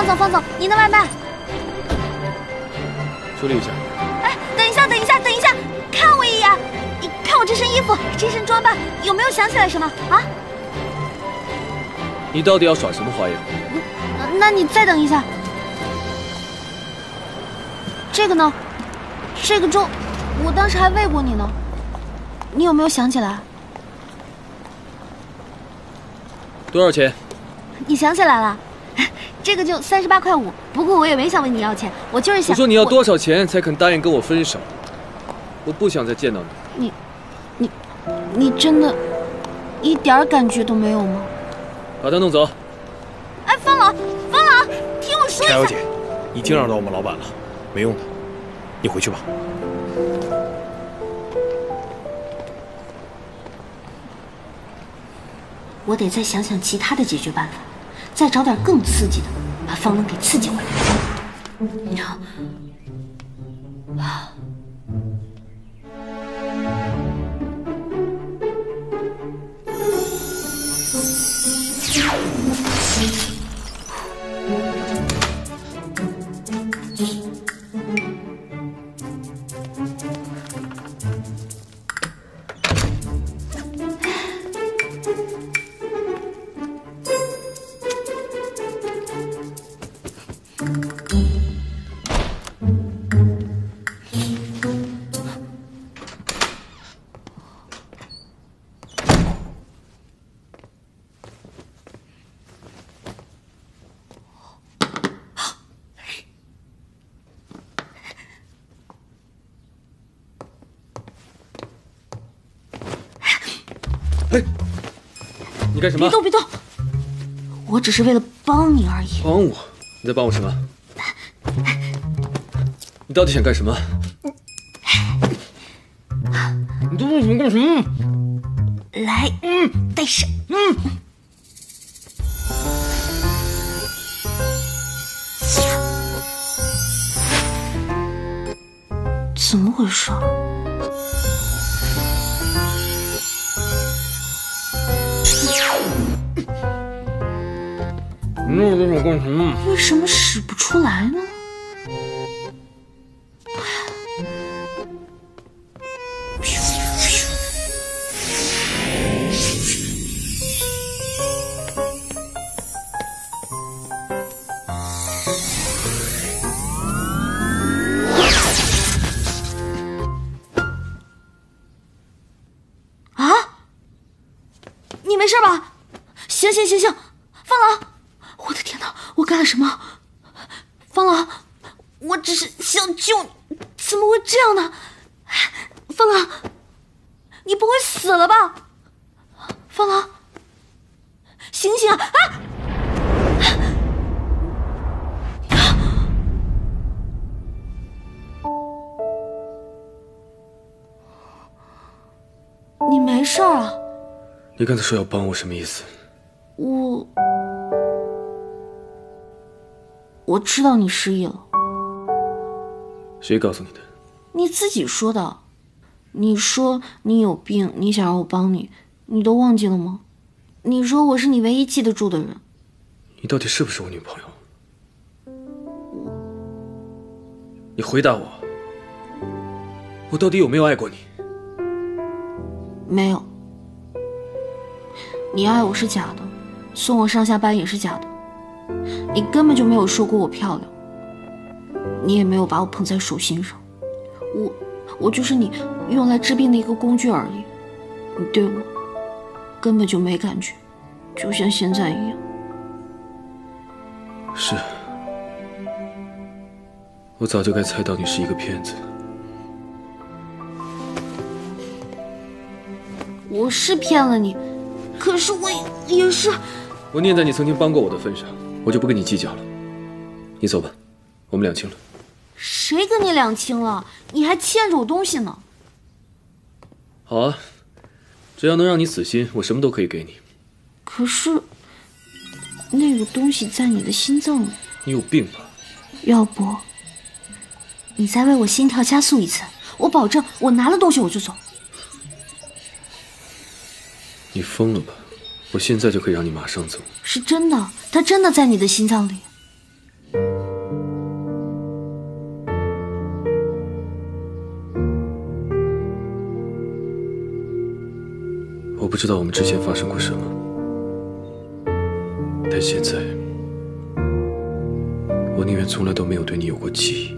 方总，您的外卖。 处理一下。 哎，等一下，看我一眼，你看我这身衣服，这身装扮，有没有想起来什么啊？ 你到底要耍什么花样？ 那你再等一下。这个呢？这个粥，我当时还喂过你呢，你有没有想起来？ 多少钱？ 你想起来了？这个就38.5块，不过我也没想问你要钱，我就是想。 我说你要多少钱才肯答应跟我分手？我不想再见到你。 你真的，一点感觉都没有吗？ 把他弄走。 哎，方老，听我说一下。 柴小姐，已经让到我们老板了，没用的，你回去吧。 我得再想想其他的解决办法，再找点更刺激的，把方冷给刺激回来。 你干什么？ 别动！我只是为了帮你而已。 帮我？你在帮我什么？你到底想干什么？你都为什么干什么？ 来，带上。怎么回事？ 你弄这种干什么？ 为什么使不出来呢？啊！你没事吧？行，方老。我的天哪！我干了什么？方老，我只是想救你，怎么会这样呢？方老，你不会死了吧？方老，醒醒啊！你没事啊？ 你刚才说要帮我，什么意思？ 我知道你失忆了。 谁告诉你的？ 你自己说的。你说你有病，你想让我帮你，你都忘记了吗？你说我是你唯一记得住的人。 你到底是不是我女朋友？你回答我，我到底有没有爱过你？ 没有。你爱我是假的，送我上下班也是假的。你根本就没有说过我漂亮，你也没有把我捧在手心上，我就是你用来治病的一个工具而已。你对我根本就没感觉，就像现在一样。 是，我早就该猜到你是一个骗子。 我是骗了你，可是我也是。 我念在你曾经帮过我的份上，我就不跟你计较了。你走吧，我们两清了。 谁跟你两清了？你还欠着我东西呢。 好啊，只要能让你死心，我什么都可以给你。 可是，那个东西在你的心脏里。 你有病吧？ 要不，你再为我心跳加速一次，我保证我拿了东西我就走。 你疯了吧？我现在就可以让你马上走。 是真的，它真的在你的心脏里。 我不知道我们之前发生过什么，但现在，我宁愿从来都没有对你有过记忆。